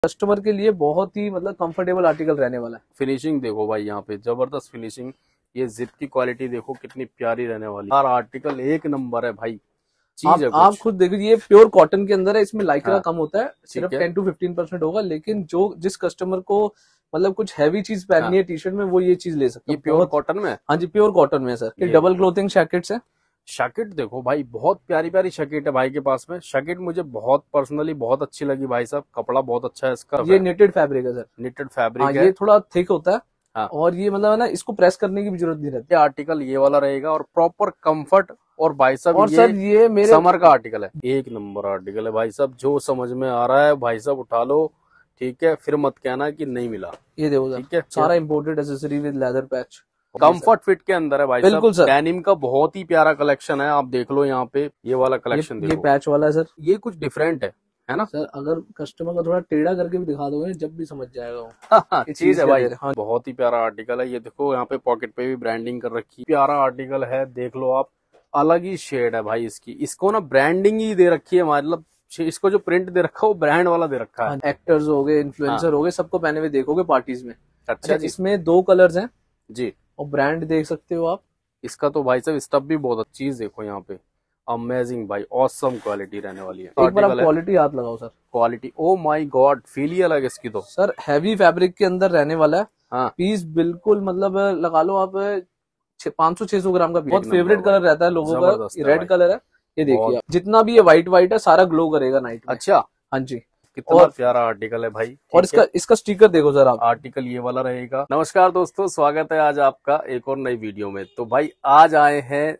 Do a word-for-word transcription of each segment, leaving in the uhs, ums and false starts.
Customer के लिए बहुत ही मतलब कंफर्टेबल आर्टिकल रहने वाला है। फिनिशिंग देखो भाई, यहाँ पे जबरदस्त फिनिशिंग। ये जिप की क्वालिटी देखो कितनी प्यारी रहने वाली है। हर आर्टिकल एक नंबर है भाई, चीज आप, है आप खुद देखो, ये प्योर कॉटन के अंदर है, इसमें लाइक्रा हाँ, कम होता है, सिर्फ है। टेन टू फिफ्टीन परसेंट होगा। लेकिन जो जिस कस्टमर को मतलब कुछ हैवी चीज पहननी हाँ, है टी शर्ट में, वो ये चीज ले सकते ये हैं। प्योर कॉटन में। हाँ जी, प्योर कॉटन में सर। ये ये डबल क्लोथिंग जैकेट्स है। शैकेट देखो भाई, बहुत प्यारी प्यारी शैकेट है भाई के पास में। शैकेट मुझे बहुत पर्सनली बहुत अच्छी लगी भाई साहब, कपड़ा बहुत अच्छा है इसका। ये निटेड फैब्रिक है सर। निटेड हाँ, फैब्रिक है। ये थोड़ा थिक होता है। हाँ। और ये मतलब है ना, इसको प्रेस करने की भी जरूरत नहीं रहती। ये आर्टिकल ये वाला रहेगा और प्रॉपर कंफर्ट। और भाई साहब और ये सर ये मेरे समर का आर्टिकल है, एक नंबर आर्टिकल है भाई साहब। जो समझ में आ रहा है भाई साहब उठा लो, ठीक है, फिर मत कहना कि नहीं मिला। ये देखो सर, ठीक है, सारा imported accessory with leather patch, comfort fit के अंदर है भाई साहब। बिल्कुल सर। डेनिम का बहुत ही प्यारा कलेक्शन है, आप देख लो यहाँ पे ये वाला कलेक्शन ये, देखो। ये पैच वाला है सर। ये कुछ डिफरेंट है है ना सर? अगर कस्टमर का थोड़ा टेढ़ा करके भी दिखा दोगे जब भी समझ जाएगा वो। चीज है भाई। हाँ। बहुत ही प्यारा आर्टिकल है। ये देखो यहाँ पे पॉकेट पे भी ब्रांडिंग कर रखी है। प्यारा आर्टिकल है, देख लो आप। अलग ही शेड है भाई इसकी। इसको ना ब्रांडिंग ही दे रखी है, मतलब इसको जो प्रिंट दे रखा है वो ब्रांड वाला दे रखा है। एक्टर्स हो गए, इन्फ्लुएंसर हाँ। हो गए, सबको पहने हुए देखोगे पार्टीज में। अच्छा जी। इसमें दो कलर्स हैं जी। और ब्रांड देख सकते हो आप। इसका तो भाई साहब स्टफ भी बहुत अच्छी चीज देखो यहाँ पे। अमेजिंग भाई, ऑसम क्वालिटी रहने वाली है। एक बार आप क्वालिटी हाथ लगाओ sir. Quality, oh my God, feel ही अलग है इसकी तो सर। हैवी फैब्रिक के अंदर रहने वाला है। हाँ। पीस बिल्कुल मतलब लगा लो आप पाँच सौ छह सौ ग्राम का। बहुत फेवरेट कलर रहता है लोगों का, रेड कलर है। ये देखिए आप, जितना भी ये व्हाइट व्हाइट है सारा ग्लो करेगा नाइट में। अच्छा। हाँ जी। कितना और प्यारा आर्टिकल है भाई। और इसका इसका स्टिकर देखो सर आप। आर्टिकल ये वाला रहेगा। नमस्कार दोस्तों, स्वागत है आज आपका एक और नई वीडियो में। तो भाई आज आए हैं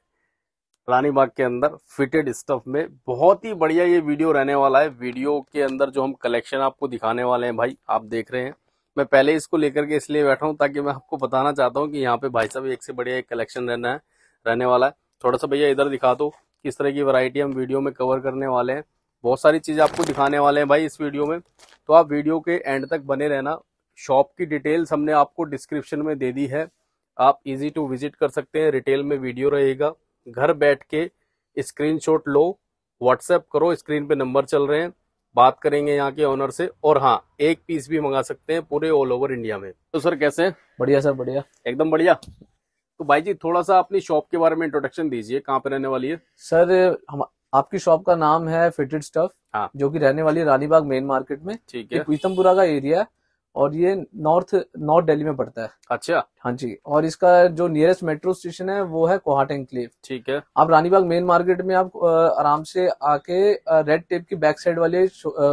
रानी बाग के अंदर फिटेड स्टफ में। बहुत ही बढ़िया ये वीडियो रहने वाला है। वीडियो के अंदर जो हम कलेक्शन आपको दिखाने वाले हैं भाई, आप देख रहे हैं। मैं पहले इसको लेकर के इसलिए बैठा हूं ताकि मैं आपको बताना चाहता हूं कि यहाँ पे भाई साहब एक से बढ़िया एक कलेक्शन रहना है रहने वाला है। थोड़ा सा भैया इधर दिखा दो, किस तरह की वैरायटी हम वीडियो में कवर करने वाले हैं। बहुत सारी चीजें आपको दिखाने वाले हैं भाई इस वीडियो में, तो आप वीडियो के एंड तक बने रहना। शॉप की डिटेल्स हमने आपको डिस्क्रिप्शन में दे दी है, आप इजी टू विजिट कर सकते हैं। रिटेल में वीडियो रहेगा, घर बैठ के स्क्रीनशॉट लो, व्हाट्सएप करो, स्क्रीन पे नंबर चल रहे हैं, बात करेंगे यहाँ के ओनर से। और हाँ, एक पीस भी मंगा सकते हैं पूरे ऑल ओवर इंडिया में। तो सर कैसे हैं? बढ़िया सर, बढ़िया, एकदम बढ़िया। तो भाई जी थोड़ा सा अपनी शॉप के बारे में इंट्रोडक्शन दीजिए, कहाँ पे रहने वाली है? सर हम आपकी शॉप का नाम है फिटेड स्टफ, हाँ। जो कि रहने वाली है रानीबाग मेन मार्केट में। ठीक है। पीतमपुरा का एरिया है और ये नॉर्थ नॉर्थ दिल्ली में पड़ता है। अच्छा। हाँ जी। और इसका जो नियरेस्ट मेट्रो स्टेशन है वो है कोहाट एनक्लेव। ठीक है। आप रानीबाग मेन मार्केट में आप आराम से आके रेड टेप की बैक साइड वाले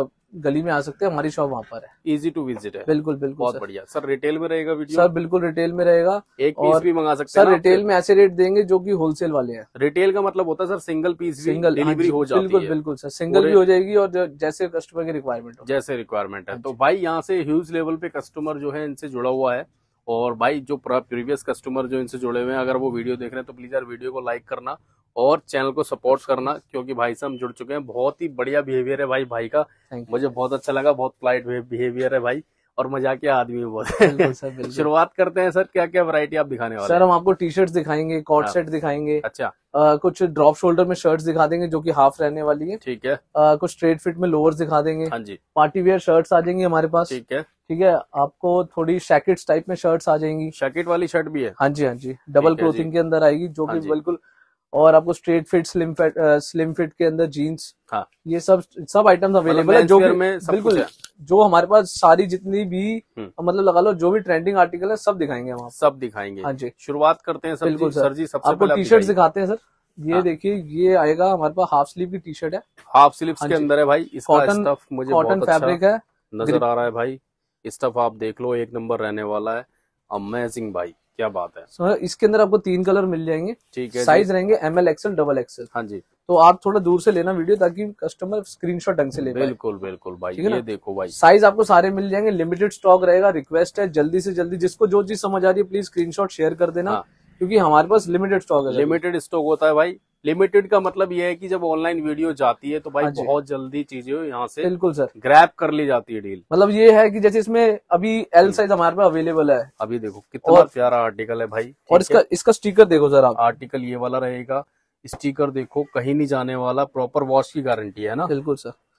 गली में आ सकते हैं। हमारी शॉप वहाँ पर है, इजी टू विजिट है। बिल्कुल बिल्कुल। बहुत बढ़िया सर। रिटेल में रहेगा वीडियो? सर बिल्कुल रिटेल में रहेगा, एक पीस भी मंगा सकते हैं सर। रिटेल में ऐसे रेट देंगे जो कि होलसेल वाले हैं। रिटेल का मतलब होता है सर सिंगल पीस भी सिंगल डिलीवरी हो जाती बिल्कुल है। बिल्कुल सर, सिंगल भी हो जाएगी और जैसे कस्टमर की रिक्वायरमेंट हो, जैसे रिक्वायरमेंट है। तो भाई यहाँ से ह्यूज लेवल पे कस्टमर जो है इनसे जुड़ा हुआ है। और भाई जो प्रीवियस कस्टमर जो इनसे जुड़े हुए हैं, अगर वो वीडियो देख रहे हैं तो प्लीज यार वीडियो को लाइक करना और चैनल को सपोर्ट करना, क्योंकि भाई से हम जुड़ चुके हैं। बहुत ही बढ़िया बिहेवियर है भाई भाई का, मुझे बहुत अच्छा लगा। बहुत पोलाइट बिहेवियर है भाई और मजाकिया आदमी है बहुत। शुरुआत करते हैं सर, क्या क्या वैरायटी आप दिखाने वाले हैं? सर हम आपको टी शर्ट दिखाएंगे, कॉट सेट दिखाएंगे। अच्छा। आ, कुछ ड्रॉप शोल्डर में शर्ट्स दिखा देंगे जो कि हाफ रहने वाली है। ठीक है। आ, कुछ स्ट्रेट फिट में लोअर्स दिखा देंगे। हाँ जी। पार्टी वेयर शर्ट्स आ जाएंगी हमारे पास। ठीक है। ठीक है। आपको थोड़ी शैकेट्स टाइप में शर्ट्स आ जाएंगी। शैकेट वाली शर्ट भी है? हाँ जी हाँ जी, डबल क्लोथिंग के अंदर आएगी जो कि बिल्कुल। और आपको straight fit, slim fit, slim fit के अंदर जीन्स। हाँ। ये सब सब आइटम्स अवेलेबल है जो में बिल्कुल जो हमारे पास सारी जितनी भी मतलब लगा लो जो भी ट्रेंडिंग आर्टिकल है सब दिखाएंगे हम, सब दिखाएंगे। हाँ जी। शुरुआत करते हैं सर। बिल्कुल सर जी सबसे आपको टी शर्ट दिखाते हैं सर। ये हाँ। देखिए, ये आएगा हमारे पास हाफ स्लीव की टी शर्ट है, हाफ स्लीव्स के अंदर है भाई। इसका स्टफ मुझे कॉटन फैब्रिक है, नजर आ रहा है भाई। स्टफ आप देख लो, एक नंबर रहने वाला है। अमेजिंग भाई, क्या बात है सर। इसके अंदर आपको तीन कलर मिल जाएंगे। ठीक है। साइज रहेंगे M L XL double XL. हाँ जी। तो आप थोड़ा दूर से लेना वीडियो ताकि कस्टमर स्क्रीनशॉट ढंग से ले पाए। बिल्कुल बिल्कुल भाई, ये देखो भाई, साइज आपको सारे मिल जाएंगे। लिमिटेड स्टॉक रहेगा। रिक्वेस्ट है जल्दी से जल्दी जिसको जो चीज समझ आ रही है प्लीज स्क्रीनशॉट शेयर कर देना। हाँ। क्योंकि हमारे पास लिमिटेड स्टॉक है। लिमिटेड स्टॉक होता है भाई। लिमिटेड का मतलब ये है कि जब ऑनलाइन वीडियो जाती है तो भाई बहुत जल्दी चीजें यहाँ से बिल्कुल सर ग्रैब कर ली जाती है डील। मतलब ये है कि जैसे इसमें अभी एल साइज हमारे पास अवेलेबल है। अभी देखो कितना प्यारा आर्टिकल है भाई। और इसका इसका स्टिकर देखो सर आप। आर्टिकल ये वाला रहेगा, स्टिकर देखो कहीं नहीं जाने वाला, प्रॉपर वॉश की गारंटी है ना? बिल्कुल सर।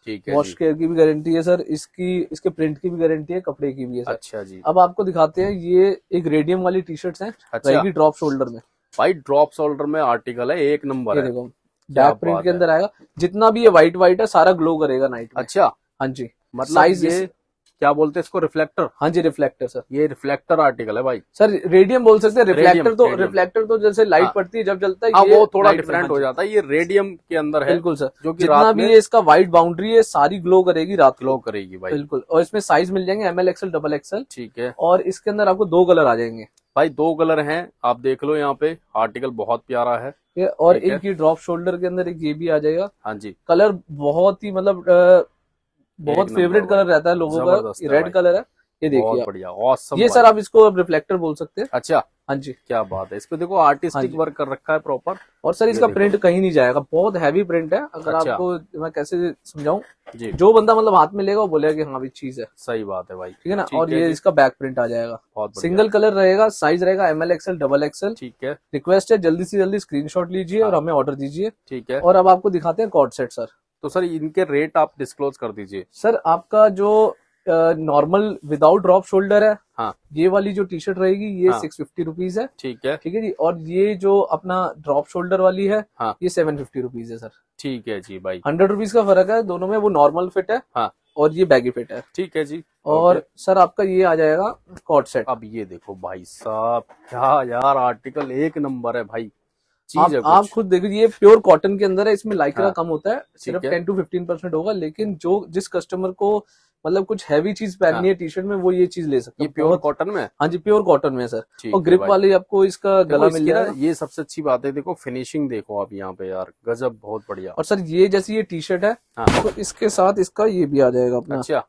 ठीक है वॉश जी। केयर की भी गारंटी है सर, इसकी इसके प्रिंट की भी गारंटी है, कपड़े की भी है सर। अच्छा जी। अब आपको दिखाते हैं, ये एक रेडियम वाली टी शर्ट्स है, अच्छा रहेगी ड्रॉप शोल्डर में। भाई ड्रॉप शोल्डर में आर्टिकल है, एक नंबर ये है। देखो क्या बैक प्रिंट बात के है। अंदर आएगा, जितना भी ये व्हाइट व्हाइट है सारा ग्लो करेगा नाइट में। अच्छा हाँ जी, मतलब साइज ये क्या बोलते हैं इसको, रिफ्लेक्टर? हाँ जी रिफ्लेक्टर सर। ये रिफ्लेक्टर आर्टिकल है भाई। सर रेडियम बोल सकते हैं, रिफ्लेक्टर तो रेडियम। रिफ्लेक्टर तो जैसे लाइट हाँ। पड़ती है जब जलता है, हाँ ये वो थोड़ा night में, डिफरेंट हाँ हो जी। जाता है, ये रेडियम के अंदर है बिल्कुल सर, जो कि जितना रात भी में ये इसका व्हाइट बाउंड्री है सारी ग्लो करेगी रात ग्लो को। करेगी भाई। बिल्कुल, और इसमें साइज मिल जाएंगे M L XL double XL. ठीक है और इसके अंदर आपको दो कलर आ जाएंगे भाई, दो कलर हैं, आप देख लो यहाँ पे, आर्टिकल बहुत प्यारा है। ये, और ठीक है। एक ये ड्रॉप शोल्डर के अंदर एक ये भी आ जाएगा। हाँ जी, कलर बहुत ही मतलब अ, बहुत एक फेवरेट नंबर कलर भाई। रहता है लोगों का, जबरदस्त है रेड भाई। कलर है, ये देखिए बहुत आप। बढ़िया, ऑसम ये सर आप इसको रिफ्लेक्टर बोल सकते हैं। अच्छा हाँ जी, क्या बात है, इस पे देखो हाँ आर्टिस्टिक जी। वर्क कर रखा है प्रॉपर। और सर इसका देखो। प्रिंट कहीं नहीं जाएगा, बहुत हैवी प्रिंट है। अगर अच्छा। आपको मैं कैसे समझाऊं, जी जो बंदा मतलब हाथ में लेगा वो बोलेगा कि हाँ भी चीज है, सही बात है भाई। ठीक है ना। ठीक और है ये जी। इसका बैक प्रिंट आ जाएगा, बहुत बढ़िया। सिंगल कलर रहेगा, साइज रहेगा M L XL double XL. ठीक है रिक्वेस्ट है जल्दी से जल्दी स्क्रीनशॉट लीजिए हाँ। और हमें ऑर्डर दीजिए। ठीक है, और अब आपको दिखाते हैं कॉर्ड सेट सर। तो सर इनके रेट आप डिस्क्लोज कर दीजिए। सर आपका जो नॉर्मल विदाउट ड्रॉप शोल्डर है, हाँ ये वाली जो टी शर्ट रहेगी ये हाँ। सिक्स फिफ्टी रुपीज है। ठीक है ठीक है जी। और ये जो अपना ड्रॉप शोल्डर वाली है, हाँ। ये सेवन फिफ्टी रुपीज है सर। ठीक है जी भाई। हंड्रेड रुपीज का फर्क है दोनों में, वो नॉर्मल फिट है हाँ और ये बैगी फिट है। ठीक है जी। और ओके। सर आपका ये आ जाएगा कॉर्ड सेट। अब ये देखो भाई साहब, क्या यार आर्टिकल एक नंबर है भाई, चीज आप, है आप कुछ। खुद देखिए, ये प्योर कॉटन के अंदर है, इसमें लाइक्रा हाँ। कम होता है, सिर्फ है। टेन टू फिफ्टीन परसेंट होगा। लेकिन जो जिस कस्टमर को मतलब कुछ हैवी चीज पहननी हाँ। है टी शर्ट में, वो ये चीज ले सकते ये हैं। प्योर बहुत- कॉटन में? हाँ जी प्योर कॉटन में सर। ठीक और है ग्रिप भाई। वाली आपको इसका देखो गला मिल इसकी ना, जाएगा। ये सबसे अच्छी बात है, देखो फिनिशिंग देखो आप यहाँ पे यार, गजब, बहुत बढ़िया। और सर ये जैसी ये टी शर्ट है, हाँ। तो इसके साथ इसका ये भी आ जाएगा अपना, अच्छा,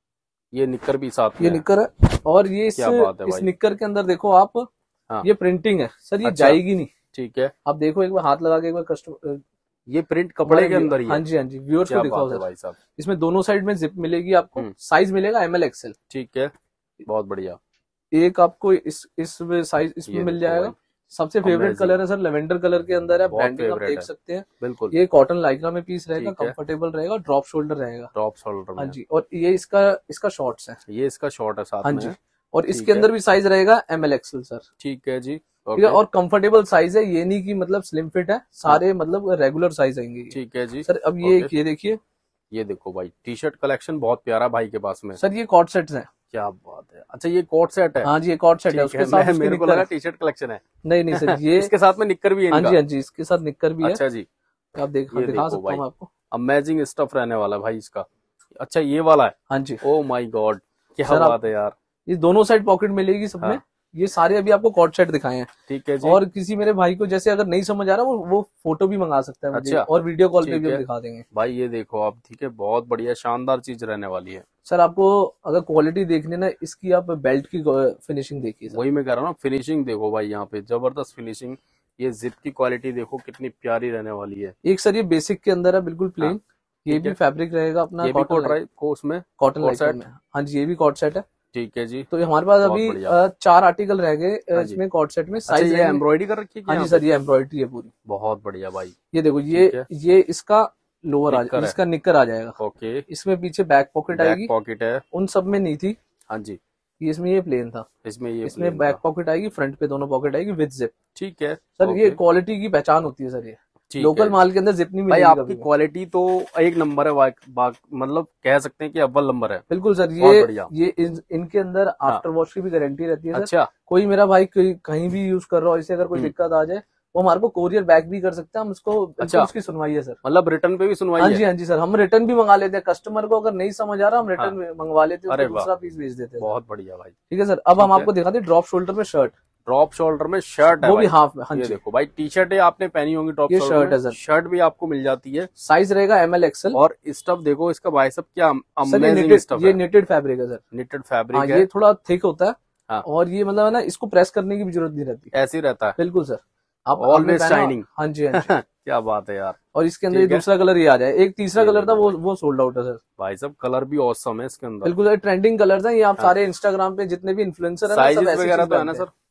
ये निक्कर भी साथ में ये है। निक्कर है। और ये इस क्या बात है इस भाई। निक्कर के अंदर देखो आप, हाँ। ये प्रिंटिंग है सर, ये अच्छा। जाएगी नहीं। ठीक है, आप देखो एक बार हाथ लगा के, एक बार कस्टमर, ये प्रिंट कपड़े के अंदर ही हाँ है। जी हाँ जी, व्यूअर्स क्या को दिखाओ बात है सर। भाई साहब। इसमें दोनों साइड में जिप मिलेगी आपको, हम्म। साइज मिलेगा एम एल एक्सएल। ठीक है, बहुत बढ़िया। एक आपको इस इस साइज इसमें ये मिल देखो जाएगा। भाई, सबसे फेवरेट Amazing। कलर है सर, लेवेंडर कलर के अंदर है, बहुत ब्रांडिंग आप favorite देख है। सकते हैं। बिल्कुल। ये कॉटन लाइक्रा में पीस रहेगा, ठीक है। कंफर्टेबल रहेगा, ड्रॉप शोल्डर रहेगा। टॉप शोल्डर हाँ में। जी। और ये इसका इसका शॉर्ट्स है। ये इसका शॉर्ट है साथ हाँ में। जी। और ठीक इसके है। अंदर भी साइज रहेगा एम एल एक्सएल सर। ठीक है जी। ठीक है। ओके। और कंफर्टेबल साइज है, ये नहीं कि मतलब स्लिम फिट है, सारे मतलब रेगुलर साइज आएंगे ये। ठीक है जी सर अब ये ओके। ये देखिए ये देखो भाई, टी शर्ट कलेक्शन बहुत प्यारा भाई के पास में। सर, ये कॉर्ड सेट्स हैं। क्या बात है, अच्छा ये कोट सेट है? हाँ जी, ये कॉर्ड सेट है, ठीक उसके है, साथ मैं- उसकी मेरे को निक्कर लगा है। टी शर्ट कलेक्शन है। नहीं नहीं सर, ये इसके साथ में निक्कर भी है हाँ इनका? जी हाँ जी, इसके साथ निक्कर भी है। अच्छा जी, आप देख ये दिखा देखो सकता भाई, हूँ आपको। अमेजिंग स्टफ रहने वाला है भाई इसका। अच्छा ये वाला है? हाँ जी ओ माय गॉड, क्या सर, आप- बात है यार। ये दोनों साइड पॉकेट मिलेगी सब में। हाँ। ये सारे अभी आपको कॉर्ड सेट दिखाए हैं। ठीक है जी। और किसी मेरे भाई को जैसे अगर नहीं समझ आ रहा, वो वो फोटो भी मंगा सकता है मुझे, अच्छा, और वीडियो कॉल पे ठीक भी हम है। दिखा देंगे। भाई ये देखो आप, ठीक है, बहुत बढ़िया शानदार चीज रहने वाली है। सर आपको अगर क्वालिटी देखनी ना, इसकी आप बेल्ट की फिनिशिंग देखिए सर। वही मैं कह रहा हूँ ना, फिनिशिंग देखो भाई, यहाँ पे जबरदस्त फिनिशिंग। ये जिप की क्वालिटी देखो कितनी प्यारी रहने वाली है। एक सर ये बेसिक के अंदर है, बिल्कुल प्लेन। हाँ, ये ठीक भी है। फैब्रिक रहेगा अपना ये भी कॉटन कोट लाइक, को उसमें कॉटन कोट लाइक सेट? में। हाँ जी, ये भी कॉर्ड सेट है। ठीक है जी। तो ये हमारे पास बहुत अभी बढ़िया। अ, चार आर्टिकल रह गए अ, हाँ जी। इसमें कॉर्ड सेट में। अच्छा साइज ये एम्ब्रॉयडरी कर रखी है हाँ यहाँ जी पे? सर, ये एम्ब्रॉयडरी है पूरी। बहुत बढ़िया भाई। ये देखो, ये ठीक है। ये इसका लोअर आ निक्कर है। इसका निक्कर आ जाएगा। ओके, इसमें पीछे बैक पॉकेट बैक आएगी, पॉकेट है। उन सब में नहीं थी। हाँ जी, ये इसमें ये प्लेन था, इसमें ये इसमें plain बैक था। पॉकेट आएगी, फ्रंट पे दोनों पॉकेट आएगी विद जिप। ठीक है सर ओके। ये क्वालिटी की पहचान होती है सर, ये ठीक लोकल है। माल के अंदर जिप नहीं भाई मिलेगी आपकी कभी भी। क्वालिटी तो एक नंबर है, वाक- बाक- मतलब कह सकते हैं कि अव्वल नंबर है। बिल्कुल सर। बहुत ये बढ़िया। ये इन, इनके अंदर आफ्टर वॉश की भी गारंटी रहती है सर। अच्छा, कोई मेरा भाई कहीं कहीं भी यूज कर रहा हो, इससे अगर कोई हम्म। दिक्कत आ जाए, वो हमारे को कोरियर बैक भी कर सकता है, हम उसको बिल्कुल अच्छा। उसकी सुनवाई है सर। मतलब रिटर्न पे भी सुनवाई हाँ है? जी हाँ जी सर, हम रिटर्न भी मंगा लेते हैं। कस्टमर को अगर नहीं समझ आ रहा, हम रिटर्न मंगवा लेते हैं, अरे उसको दूसरा पीस भेज देते हैं। बहुत बढ़िया भाई। ठीक है सर। अब हम ठीक है। आपको दिखाते हैं ड्रॉप शोल्डर में शर्ट, ड्रॉप शोल्डर में शर्ट है वो भी भाई। हाफ में। हाँ ये जी, देखो भाई, टी शर्ट है आपने पहनी होंगी ड्रॉप ये शोल्डर शर्ट में। है सर। शर्ट भी आपको मिल जाती है। साइज रहेगा एम एल एक्सएल। और स्टफ देखो इसका भाई साहब, क्या सर ये अमेजिंग knitted- स्टफ ये है। निटेड फैब्रिक है सर। निटेड हाँ, फैब्रिक ये है। थोड़ा थिक होता है। हाँ। और ये मतलब है ना, इसको प्रेस करने की भी जरूरत नहीं रहती। ऐसे ही रहता है। बिल्कुल सर। आप Always आपने पहना- shining। हाँ जी हाँ जी। क्या बात है यार। और इसके अंदर ये ठीक है। दूसरा कलर ये आ जाए। एक तीसरा ये कलर था, देखो वो वो सोल्ड आउट है सर। भाई साहब कलर भी औसम है इसके अंदर। बिल्कुल, ट्रेंडिंग कलर्स हैं ये। आप हाँ। सारे इंस्टाग्राम पे जितने भी इन्फ्लुएंसर है ना, सब साइजेस ऐसे वगैरह चीज तो है ना पहनते हैं। Sir?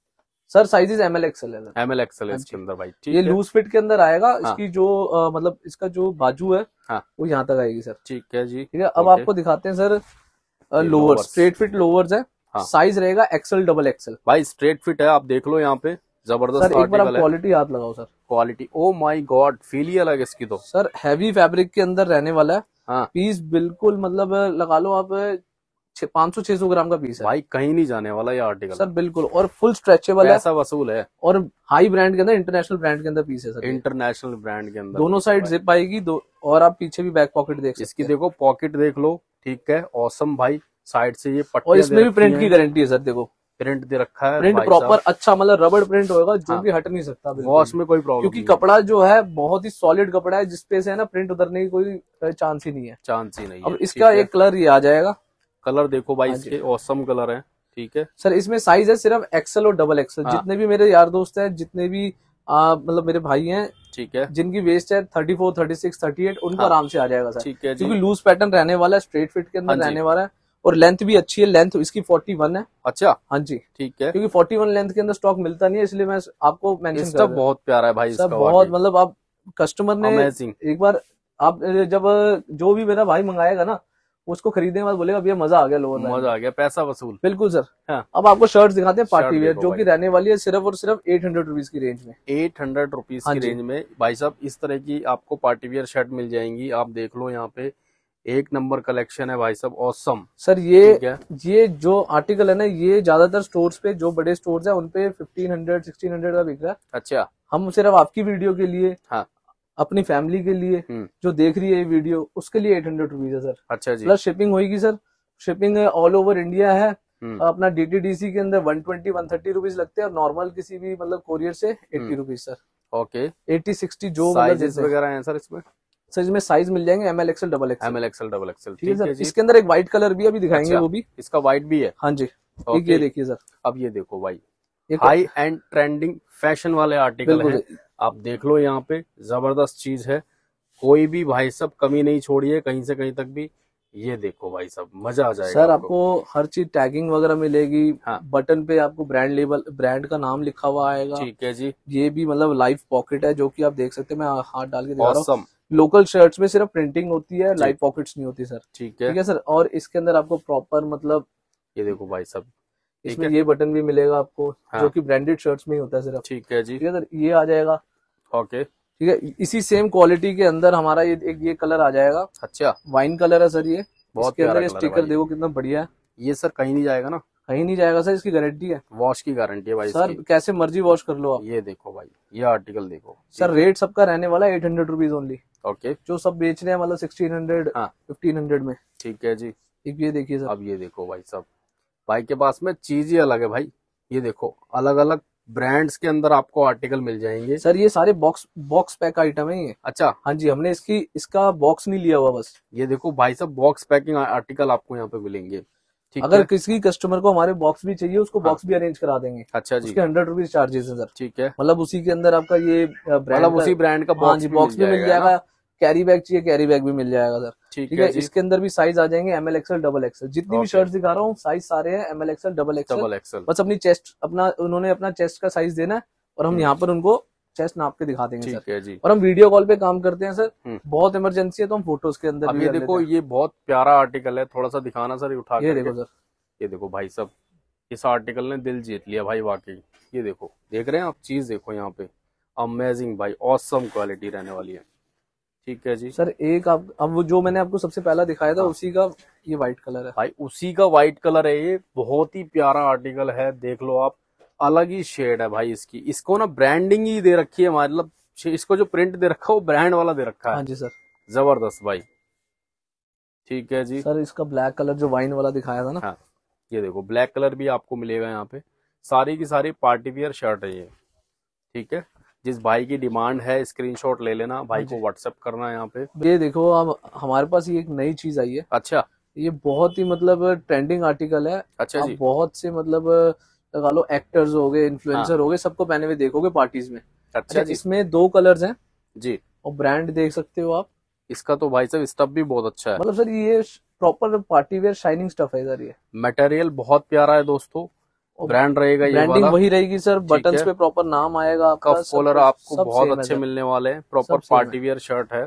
Sir sizes M L XL है, एम एल एक्सएल है इसके अंदर भाई। ठीक ये है, लूज फिट के अंदर आएगा। हाँ। इसकी जो आ, मतलब इसका जो बाजू है हाँ। वो यहाँ तक आएगी सर। ठीक है जी। ठीक है, अब आपको दिखाते हैं sir lower, straight fit lowers है। हाँ। साइज रहेगा एक्सएल डबल एक्सएल भाई, स्ट्रेट फिट है, आप देख लो यहाँ पे, जबरदस्त सर। एक बार आप आर्टिकल है। क्वालिटी हाथ लगाओ sir, quality, oh my God, feel ही अलग है इसकी तो सर। हैवी फैब्रिक के अंदर रहने वाला है। हाँ। पीस बिल्कुल मतलब लगा लो आप पाँच सौ छह सौ ग्राम का पीस है भाई, कहीं नहीं जाने वाला ये आर्टिकल सर, बिल्कुल। और फुल स्ट्रेचेबल है, पैसा वसूल है। और हाई ब्रांड के अंदर, इंटरनेशनल ब्रांड के अंदर पीस है सर। इंटरनेशनल ब्रांड के अंदर दोनों साइड जिप आएगी दो, और आप पीछे भी बैक पॉकेट देख सकते हैं। इसकी देखो पॉकेट देख लो। ठीक है, ऑसम भाई। साइड से ये पट्टियां, और इसमें भी प्रिंट की गारंटी है सर। देखो प्रिंट दे रखा है, प्रिंट प्रॉपर अच्छा, मतलब रबड़ प्रिंट होगा जो हाँ। कि हट नहीं सकता। वॉश में कोई प्रॉब्लम, क्योंकि कपड़ा जो है बहुत ही सॉलिड कपड़ा है, जिसपे से है ना प्रिंट उतरने की कोई चांस ही नहीं है। चांस ही नहीं है। अब इसका एक कलर ये आ जाएगा। कलर देखो भाई, इसके ऑसम कलर है। ठीक है सर, इसमें साइज है सिर्फ एक्सएल और डबल एक्सएल। हाँ। जितने भी मेरे यार दोस्त हैं, जितने भी आ, मतलब मेरे भाई हैं, ठीक है, जिनकी वेस्ट है thirty four, thirty six, thirty eight, उनको हाँ। आराम से आ जाएगा सर। ठीक है जी। क्योंकि लूज पैटर्न रहने वाला है, स्ट्रेट फिट के अंदर हाँ रहने वाला है, और लेंथ भी अच्छी है। लेंथ इसकी फोर्टी वन है। अच्छा, हाँ जी। ठीक है, क्योंकि फोर्टी वन लेंथ के अंदर स्टॉक मिलता नहीं है, इसलिए मैं आपको मेंशन कर रहा हूं। बहुत प्यारा है भाई सब इसका, बहुत मतलब आप कस्टमर ने अमेजिंग। एक बार आप जब जो भी मेरा भाई मंगाएगा ना, उसको खरीदने के बाद बोलेगा भैया मजा आ गया, लोअर मजा आ गया, पैसा वसूल। बिल्कुल सर। हाँ। अब आपको शर्ट्स दिखाते हैं पार्टी शर्ट वेयर, देखो जो भाई। कि रहने वाली है सिर्फ और सिर्फ एट हंड्रेड रुपीज की रेंज में। एट हंड्रेड रुपीज हाँ की जी। रेंज में भाई साहब इस तरह की आपको पार्टी वियर शर्ट मिल जाएंगी। आप देख लो यहाँ पे, एक नंबर कलेक्शन है भाई साहब, ऑसम। सर ये ठीक है, ये जो आर्टिकल है ना, ये ज्यादातर स्टोर्स पे, जो बड़े स्टोर्स है, उनपे फिफ्टीन हंड्रेड सिक्सटीन हंड्रेड का बिक रहा है। अच्छा, हम सिर्फ आपकी वीडियो के लिए, हाँ, अपनी फैमिली के लिए हम्म, जो देख रही है ये वीडियो, उसके लिए एट हंड्रेड रुपीज है सर। अच्छा जी। प्लस शिपिंग होगी sir. Shipping all over India है। हम्म, अपना डीटीडीसी के अंदर one twenty one thirty rupees लगते हैं, और नॉर्मल किसी भी मतलब कोरियर से eighty rupees sir. Okay, eighty sixty जो साइजेस वगैरह हैं सर इसमें? सर इसमें साइज मिल जाएंगे M L XL double XL. M L XL double XL. ठीक है सर। इसके अंदर एक व्हाइट कलर भी अभी दिखाएंगे। अच्छा, वो भी इसका व्हाइट भी है। हाँ जी। Okay. एक ये देखिए सर। अब ये देखो भाई, एक हाई एंड ट्रेंडिंग फैशन वाले आर्टिकल बिल्कुल है। आप देख लो यहाँ पे, जबरदस्त चीज है। कोई भी भाई सब कमी नहीं छोड़िए कहीं से कहीं तक भी। ये देखो भाई सब, मजा आ जाएगा सर। आपको। आपको हर चीज टैगिंग वगैरह मिलेगी। हाँ। बटन पे आपको ब्रांड लेबल, ब्रांड का नाम लिखा हुआ आएगा। ठीक है जी। ये भी मतलब लाइव पॉकेट है, जो कि आप देख सकते हैं। मैं हाथ डाल के दिखा रहा हूँ। ऑसम। लोकल शर्ट्स में सिर्फ प्रिंटिंग होती है, लाइव पॉकेट्स नहीं होती सर। ठीक है, ठीक है सर। और इसके अंदर आपको प्रॉपर मतलब, ये देखो भाई सब, इसमें ये बटन भी मिलेगा आपको। हाँ। जो कि ब्रांडेड शर्ट्स में ही होता है सिर्फ। ठीक है जी। ठीक है सर। ये आ जाएगा। ओके, ठीक है। इसी सेम क्वालिटी के अंदर हमारा ये एक ये कलर आ जाएगा। अच्छा, वाइन कलर है सर ये। बहुत इसके अंदर प्यारा ये कलर है स्टिकर भाई। देखो कितना बढ़िया है। ये सर कहीं नहीं जाएगा ना? कहीं नहीं जाएगा सर, इसकी गारंटी है। वॉश की गारंटी है भाई सर इसकी। कैसे मर्जी वॉश कर लो आप। ये देखो भाई, ये आर्टिकल देखो सर। रेट सबका रहने वाला है eight hundred rupees only. Okay, जो सब बेच रहे हैं मतलब सिक्सटीन हंड्रेड, हाँ। फिफ्टीन हंड्रेड में। ठीक है जी। एक ये देखिए सर। अब ये देखो भाई साहब, भाई के पास में चीज ही अलग है भाई। ये देखो, अलग अलग ब्रांड्स के अंदर आपको आर्टिकल मिल जाएंगे सर ये सारे बॉक्स बॉक्स पैक आइटम है ये। अच्छा, हाँ जी। हमने इसकी इसका बॉक्स नहीं लिया हुआ बस। ये देखो भाई साहब, बॉक्स पैकिंग आर्टिकल आपको यहाँ पे मिलेंगे। ठीक अगर है, किसी कस्टमर को हमारे बॉक्स भी चाहिए, उसको हाँ। बॉक्स भी अरेंज करा देंगे। अच्छा जी। उसके हंड्रेड रुपीज चार्जेस है सर। ठीक है, मतलब उसी के अंदर आपका ये ब्रांड, मतलब उसी ब्रांड का हाँ बॉक्स जी, भी बॉक्स भी मिल जाएगा। जाएगा। कैरी बैग चाहिए, कैरी बैग भी मिल जाएगा सर। ठीक ठीक है है। जी। इसके अंदर भी साइज आ जाएंगे M L XL double XL. जितनी भी Okay. शर्ट्स दिखा रहा हूँ साइज सारे हैं M L XL double XL. Double XL. बस अपनी चेस्ट, अपना उन्होंने अपना चेस्ट का साइज देना है, और हम हम्म। यहाँ पर उनको चेस्ट नाप के दिखा देंगे सर। ठीक है जी। और हम वीडियो कॉल पे काम करते हैं सर। हम्म। बहुत इमरजेंसी है तो हम फोटोज के अंदर अब भी ये कर देखो, लेते ये बहुत प्यारा आर्टिकल है, थोड़ा सा दिखाना सर, ये उठा हैं। ये करके। देखो सर। ये देखो भाई साहब, इस आर्टिकल ने दिल जीत लिया भाई वाकई। ये देखो, देख रहे हैं आप, चीज देखो यहाँ पे, अमेजिंग भाई, ऑसम क्वालिटी रहने वाली है। ठीक है जी सर। एक आप, अब वो जो मैंने आपको सबसे पहला दिखाया था, हाँ। उसी का ये व्हाइट कलर है भाई, उसी का व्हाइट कलर है ये। बहुत ही प्यारा आर्टिकल है, देख लो आप, अलग ही शेड है भाई इसकी। इसको ना ब्रांडिंग ही दे रखी है, मतलब इसको जो प्रिंट दे रखा है वो ब्रांड वाला दे रखा है। हाँ जी सर। जबरदस्त भाई। ठीक है जी सर इसका ब्लैक कलर जो वाइन वाला दिखाया था ना, हाँ, ये देखो ब्लैक कलर भी आपको मिलेगा यहाँ पे। सारी की सारी पार्टी वियर शर्ट है ये। ठीक है, जिस भाई की डिमांड है स्क्रीनशॉट ले लेना, भाई को व्हाट्सएप करना है यहाँ पे। ये देखो अब हमारे पास ये एक नई चीज आई है। अच्छा, ये बहुत ही मतलब ट्रेंडिंग आर्टिकल है। अच्छा आप जी। बहुत से मतलब लगा लो एक्टर्स हो गए, इन्फ्लुएंसर हाँ। हो गए, सबको पहने हुए देखोगे पार्टीज में। अच्छा जी। इसमें दो कलर्स हैं जी, और ब्रांड देख सकते हो आप। इसका तो भाई साहब स्टफ भी बहुत अच्छा है। मतलब सर ये proper party wear shining stuff है सर। ये मटेरियल बहुत प्यारा है दोस्तों। ब्रांड रहेगा, ये ब्रांडिंग वही रहेगी सर, बटन्स पे प्रॉपर नाम आएगा आपका, कफ कॉलर आपको बहुत अच्छे मिलने वाले हैं, प्रॉपर पार्टी वियर शर्ट है।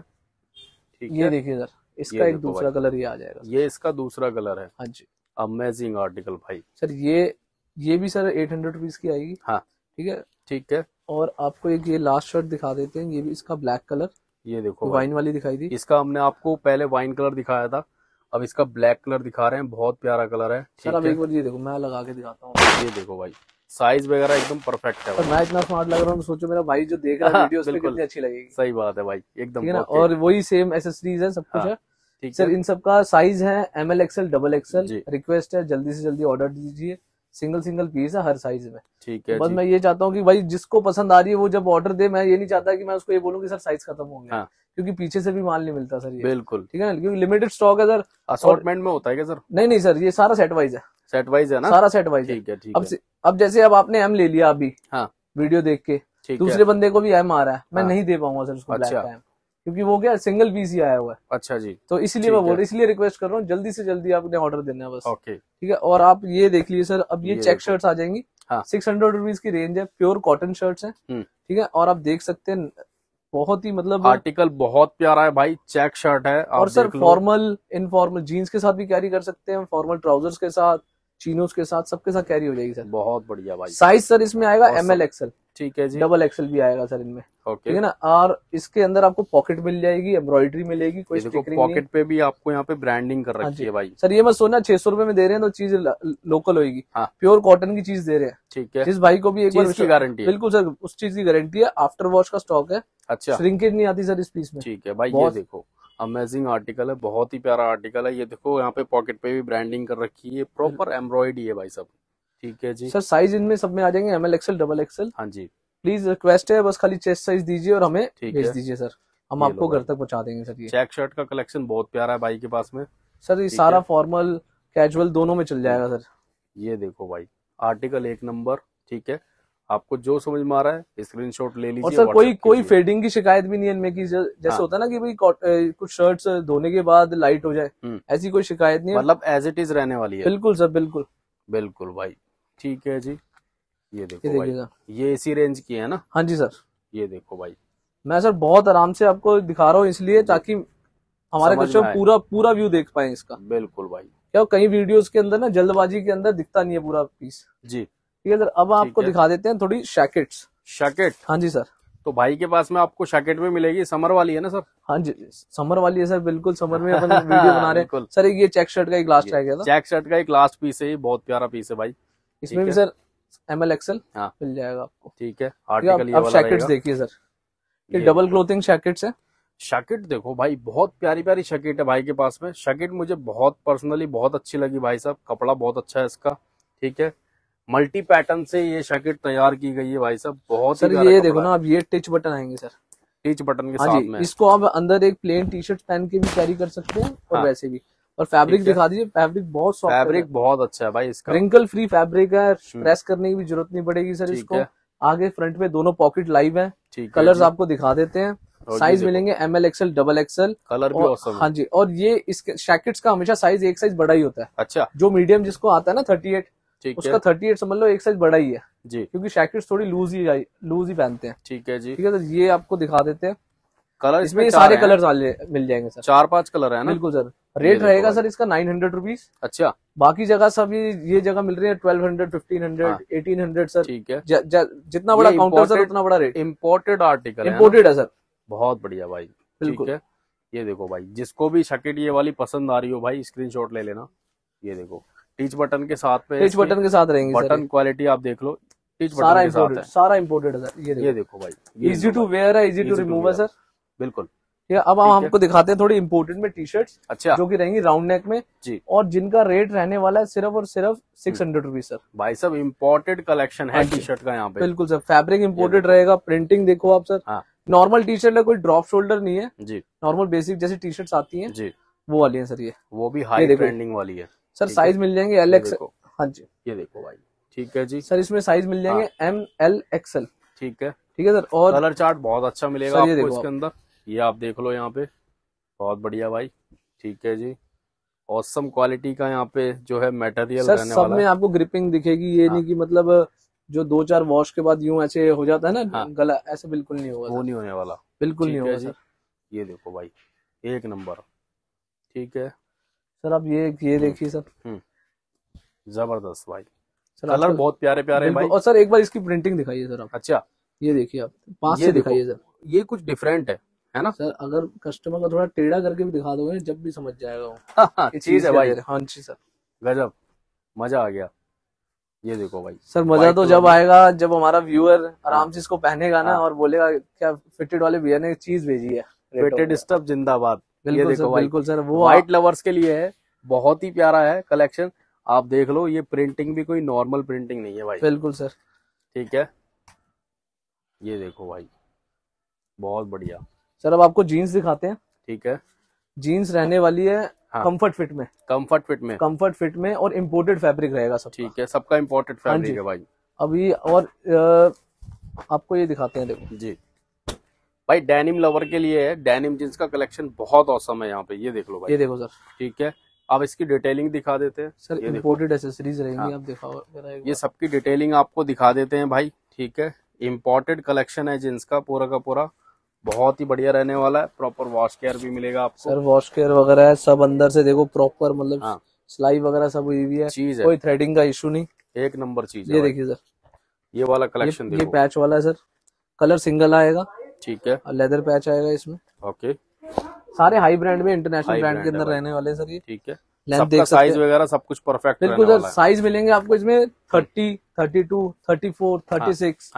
ठीक है, ये देखिए सर, इसका एक दूसरा कलर ये आ जाएगा, ये इसका दूसरा कलर है। हाँ जी, अमेजिंग आर्टिकल भाई। सर ये ये भी सर एट हंड्रेड रुपीज की आएगी। हाँ ठीक है, ठीक है। और आपको एक ये लास्ट शर्ट दिखा देते हैं, ये भी इसका ब्लैक कलर, ये देखो वाइन वाली दिखाई दी, इसका हमने आपको पहले वाइन कलर दिखाया था, अब इसका ब्लैक कलर दिखा रहे हैं, बहुत प्यारा कलर है। सर अब एक बार ये देखो, मैं लगा के दिखाता हूँ, ये देखो भाई, साइज वगैरह एकदम परफेक्ट है। और मैं इतना स्मार्ट लग रहा हूँ, सोचो मेरा भाई जो देख रहा है वीडियो, उसमें कितनी अच्छी लगेगी। सही बात है भाई, एकदम, ठीक है ना, और वही सेम एसेसरीज है, सब कुछ है। ठीक सर, इन सबका साइज है M L XL double XL, request है जल्दी से जल्दी ऑर्डर दीजिए, सिंगल सिंगल पीस है हर साइज में। ठीक है, बस मैं ये चाहता हूँ कि भाई जिसको पसंद आ रही है वो जब ऑर्डर दे, मैं ये नहीं चाहता कि मैं उसको ये बोलूँ कि सर साइज खत्म हो गया। हाँ। क्योंकि पीछे से भी माल नहीं मिलता सर ये। बिल्कुल, ठीक है ना, क्योंकि लिमिटेड स्टॉक है सर। असॉर्टमेंट में होता है क्या सर? नहीं नहीं सर, ये सारा सेट वाइज है। सेट वाइज है ना, सारा सेट वाइज है। ठीक है, ठीक है। अब जैसे अब आपने एम ले लिया अभी, हाँ, वीडियो देख के, दूसरे बंदे को भी एम आ रहा है, मैं नहीं दे पाऊंगा सर उसको ब्लैक का एम, क्योंकि वो क्या सिंगल पीस ही आया हुआ है। अच्छा जी, तो इसलिए मैं बोल रहा, इसलिए रिक्वेस्ट कर रहा हूँ जल्दी से जल्दी आपने ऑर्डर देना है बस। ओके, ठीक है। और आप ये देख लीजिए सर, अब ये चेक शर्ट्स आ जाएंगी, सिक्स हंड्रेड रुपीज की रेंज है, प्योर कॉटन शर्ट्स हैं। ठीक है, और आप देख सकते हैं बहुत ही मतलब आर्टिकल बहुत प्यारा है भाई, चेक शर्ट है। और सर फॉर्मल इनफॉर्मल जीन्स के साथ भी कैरी कर सकते हैं, फॉर्मल ट्राउजर्स के साथ, चीनोज के साथ, सबके साथ कैरी हो जाएगी सर। बहुत बढ़िया भाई। साइज सर इसमें आएगा एम एल एक्सएल, ठीक है जी, डबल एक्सएल भी आएगा सर इनमें। ओके, ठीक है ना, और इसके अंदर आपको पॉकेट मिल जाएगी, एम्ब्रॉयडरी मिलेगी, कोई स्टिकरिंग नहीं। पॉकेट पे भी आपको यहाँ पे ब्रांडिंग कर रखी है भाई। सर ये मत सोचना छह सौ रुपए में दे रहे हैं तो चीज लोकल होगी, प्योर कॉटन की चीज दे रहे हैं। ठीक है, जिस भाई को भी एक बार की गारंटी है, बिल्कुल सर उस चीज की गारंटी है, आफ्टर वॉश का स्टॉक है। अच्छा, श्रिंकेज नहीं आती सर इस पीस में। ठीक है भाई, ये देखो अमेजिंग आर्टिकल है, बहुत ही प्यारा आर्टिकल है। ये देखो यहाँ पे पॉकेट पे भी ब्रांडिंग कर रखी है, प्रॉपर एम्ब्रॉयडरी है भाई सब। ठीक है जी सर, साइज इनमें सब में आ जाएंगे M L XL double XL. हाँ जी, प्लीज रिक्वेस्ट है, बस खाली चेस्ट साइज दीजिए और हमें भेज दीजिए सर, हम आपको घर तक पहुंचा देंगे सर। ये चेक शर्ट का कलेक्शन बहुत प्यारा है भाई के पास में सर, ये सारा फॉर्मल कैजुअल दोनों में चल जाएगा सर। ये देखो भाई आर्टिकल एक नंबर। ठीक है, आपको जो समझ में आ रहा है स्क्रीनशॉट ले लीजिए। और सर कोई कोई फेडिंग की शिकायत भी नहीं है इनमें, की जैसे हाँ। होता है ना कि भाई कुछ शर्ट्स धोने के बाद लाइट हो जाए, ऐसी कोई शिकायत नहीं है, मतलब एज इट इज रहने वाली है। बिल्कुल सर, बिल्कुल बिल्कुल भाई। ठीक है जी, ये देखो ये भाई, ये इसी रेंज की है ना? हाँ जी सर, ये देखो भाई, मैं सर बहुत आराम से आपको दिखा रहा हूँ इसलिए ताकि हमारे कस्टमर पूरा पूरा व्यू देख पाए इसका। बिल्कुल भाई, क्या कई वीडियोस के अंदर ना जल्दबाजी के अंदर दिखता नहीं है पूरा पीस जी। ठीक है सर, अब आपको दिखा देते हैं थोड़ी जैकेट्स। जैकेट, हाँ जी सर, तो भाई के पास में आपको जैकेट में मिलेगी, समर वाली है ना सर? हाँ जी, समर वाली है सर, बिल्कुल समर में अपन वीडियो बना रहे हैं सर। ये चेक शर्ट का एक लास्ट रह गया था, चेक शर्ट का एक लास्ट पीस है, बहुत प्यारा पीस है भाई। इसमें भी सर एम एल एक्सएल हाँ मिल जाएगा आपको। ठीक है, आर्टिकल अब जैकेट्स देखिए सर, ये डबल क्लोथिंग जैकेट्स है। जैकेट देखो भाई, बहुत प्यारी प्यारी जैकेट है भाई के पास में। जैकेट मुझे बहुत पर्सनली बहुत अच्छी लगी भाई साहब, कपड़ा बहुत अच्छा है इसका। ठीक है, मल्टी पैटर्न से ये जैकेट तैयार की गई है भाई साहब, बहुत सर ये देखो ना, अब ये टिच बटन आएंगे सर, टिच बटन के साथ में। इसको आप अंदर एक प्लेन टी शर्ट पहन के भी कैरी कर सकते हैं और वैसे भी। और फैब्रिक दिखा दीजिए, फैब्रिक बहुत सॉफ्ट, फैब्रिक बहुत अच्छा है भाई इसका, रिंकल फ्री फैब्रिक है, प्रेस करने की भी जरूरत नहीं पड़ेगी सर इसको। आगे फ्रंट में दोनों पॉकेट लाइव है, कलर्स आपको दिखा देते हैं, साइज मिलेंगे M L XL double XL, colour भी औसम है। हाँ जी, और ये इसके जैकेट्स का हमेशा साइज एक साइज बड़ा ही होता है। अच्छा, जो मीडियम जिसको आता है ना थर्टी एट, उसका थर्टी एट समझ लो एक साइज बड़ा ही है जी, क्योंकि जैकेट्स थोड़ी लूज ही लूज ही पहनते हैं। ठीक है जी, ठीक है सर, ये आपको दिखा देते हैं कलर, इसमें ये सारे कलर्स मिल जाएंगे सर, चार पांच कलर है ना? बिल्कुल सर, रेट रहेगा सर इसका नाइन हंड्रेड रुपीज। अच्छा, बाकी जगह सब ये ये जगह मिल रही है twelve hundred, fifteen hundred, eighteen hundred sir. ठीक है, ज, ज, जितना बड़ा काउंटर सर उतना बड़ा रेट। इम्पोर्टेड आर्टिकल, इम्पोर्टेड है सर, बहुत बढ़िया भाई। बिल्कुल है, ये देखो भाई, जिसको भी जैकेट ये वाली पसंद आ रही हो भाई स्क्रीनशॉट ले लेना। ये देखो टीच बटन के साथ में, टीच बटन के साथ रहेंगे, बटन क्वालिटी आप देख लो, टीच बटन के साथ है, सारा इम्पोर्टेड है सर। ये देखो, ये देखो भाई, इजी टू वेयर है, इजी टू रिमूव है सर। बिल्कुल, अब हम आपको दिखाते हैं थोड़ी इम्पोर्टेड में टी शर्ट्स, अच्छा, जो कि रहेंगी राउंड नेक में जी, और जिनका रेट रहने वाला है सिर्फ और सिर्फ सिक्स हंड्रेड रुपीज सर। भाई सब इम्पोर्टेड कलेक्शन है टी शर्ट का यहाँ पे। बिल्कुल सर, फैब्रिक इम्पोर्टेड रहेगा, प्रिंटिंग देखो आप सर। हाँ, नॉर्मल टी शर्ट है, कोई ड्रॉप शोल्डर नहीं है जी, नॉर्मल बेसिक जैसी टी शर्ट्स आती हैं जी, वो वाली है सर। ये वो भी हाई ब्रांडिंग वाली है सर, साइज मिल जाएंगे एल एक्स। हाँ जी, ये देखो भाई, ठीक है जी सर, इसमें साइज मिल जाएंगे एम एल एक्सएल। ठीक है, ठीक है सर, और कलर चार्ट बहुत अच्छा मिलेगा आपको इसके अंदर, ये आप देख लो यहाँ पे, बहुत बढ़िया भाई। ठीक है जी, ऑसम क्वालिटी का यहाँ पे जो है मटेरियल सर, रहने सब वाला में है। आपको ग्रिपिंग दिखेगी, ये हाँ। नहीं कि मतलब जो दो चार वॉश के बाद यूं ऐसे हो जाता है ना, हाँ। गला, ऐसे बिल्कुल नहीं होगा, वो नहीं होने वाला, बिल्कुल नहीं होगा सर। ये देखो भाई, एक नंबर, ठीक है सर। आप ये ये देखिए सर, जबरदस्त भाई, सर कलर बहुत प्यारे प्यारे भाई। और सर एक बार इसकी प्रिंटिंग दिखाइए सर आप। अच्छा, ये देखिए आप पास से दिखाइए सर, ये कुछ डिफरेंट है है ना सर। अगर कस्टमर का थोड़ा टेढ़ा करके भी दिखा दोगे जब भी समझ जाएगा वो चीज है भाई। हाँ जी सर, गजब, मजा आ गया। ये देखो भाई सर, मजा तो जब आएगा जब हमारा व्यूअर आराम से इसको पहनेगा ना, और बोलेगा क्या फिटेड वाले भैया ने चीज भेजी है। फिटेड स्टफ जिंदाबाद। ये देखो भाई, बिल्कुल सर, वो व्हाइट लवर्स के लिए है, बहुत ही प्यारा है कलेक्शन। आप देख लो, ये प्रिंटिंग भी कोई नॉर्मल प्रिंटिंग नहीं है भाई। बिल्कुल सर, ठीक है, ये देखो भाई, बहुत बढ़िया। सर अब आपको जीन्स दिखाते हैं। ठीक है, जीन्स रहने वाली है कंफर्ट फिट में, कंफर्ट फिट में, कंफर्ट फिट में, और इम्पोर्टेड फैब्रिक रहेगा सब। ठीक है, सबका इम्पोर्टेड फैब्रिक है भाई। अभी और आ, आपको ये दिखाते हैं, देखो जी भाई, डेनिम लवर के लिए है, डेनिम जींस का कलेक्शन बहुत औसम है यहाँ पे। ये देख लो भाई, ये देखो सर। ठीक है, अब इसकी डिटेलिंग दिखा देते हैं सर। इम्पोर्टेड एसेसरीज रहेंगी। हाँ। आप दिखाओ, ये सबकी डिटेलिंग आपको दिखा देते हैं भाई। ठीक है, इम्पोर्टेड कलेक्शन है जींस का पूरा का पूरा, बहुत ही बढ़िया रहने वाला है। प्रॉपर वॉश केयर भी मिलेगा आपको सर, वॉश केयर वगैरह है सब अंदर से, देखो प्रॉपर, मतलब हाँ। सिलाई वगैरह सब हुई हुई है, चीज है, कोई थ्रेडिंग का इशू नहीं, एक नंबर चीज है। ये देखिए सर, ये वाला कलेक्शन ये, ये पैच वाला है सर, कलर सिंगल आएगा। ठीक है, लेदर पैच आएगा इसमें। ओके, सारे हाई ब्रांड में, इंटरनेशनल ब्रांड के अंदर रहने वाले सर ये। ठीक है, सबका साइज वगैरह सब कुछ परफेक्ट बिल्कुल सर। साइज मिलेंगे आपको इसमें thirty, thirty two, thirty four, thirty six,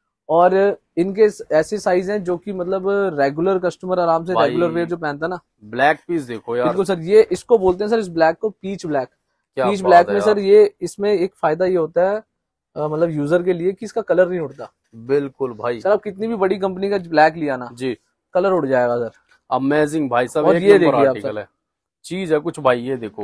और इनके ऐसे साइज हैं जो कि मतलब रेगुलर कस्टमर आराम से रेगुलर वेयर जो पहनता है ना। ब्लैक पीस देखो यार, बिल्कुल सर, ये इसको बोलते हैं सर, इस ब्लैक को पीच ब्लैक। पीच ब्लैक में सर ये, इसमें एक फायदा ये होता है मतलब यूजर के लिए कि इसका कलर नहीं उड़ता। बिल्कुल भाई, सर आप कितनी भी बड़ी कंपनी का ब्लैक लिया ना जी, कलर उड़ जाएगा सर। अमेजिंग भाई सब, एक नंबर आर्टिकल है, चीज है कुछ भाई। ये देखो